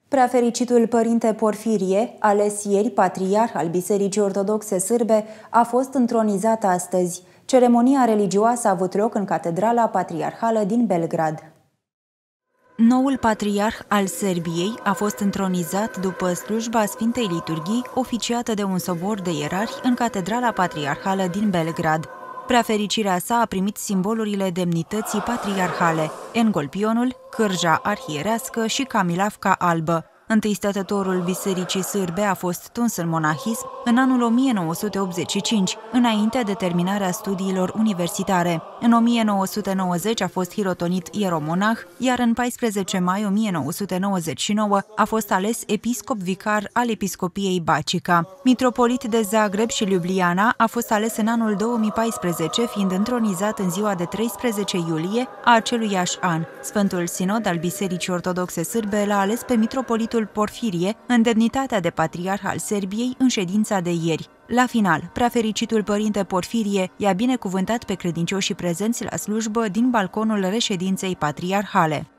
Preafericitul părinte Porfirie, ales ieri patriarh al Bisericii Ortodoxe Sârbe, a fost întronizat astăzi. Ceremonia religioasă a avut loc în Catedrala Patriarhală din Belgrad. Noul patriarh al Serbiei a fost întronizat după slujba Sfintei Liturghii, oficiată de un sobor de ierarhi în Catedrala Patriarhală din Belgrad. Preafericirea sa a primit simbolurile demnității patriarhale, engolpionul, cârja arhierească și camilavca albă. Întâi stătătorul Bisericii Sârbe a fost tuns în monahism în anul 1985, înainte de terminarea studiilor universitare. În 1990 a fost hirotonit ieromonah, iar în 14 mai 1999 a fost ales episcop vicar al Episcopiei Bacica. Mitropolit de Zagreb și Ljubljana a fost ales în anul 2014, fiind întronizat în ziua de 13 iulie a aceluiași an. Sfântul Sinod al Bisericii Ortodoxe Sârbe l-a ales pe mitropolitul Porfirie în demnitatea de patriarh al Serbiei în ședința de ieri. La final, preafericitul părinte Porfirie i-a binecuvântat pe credincioșii prezenți la slujbă din balconul reședinței patriarhale.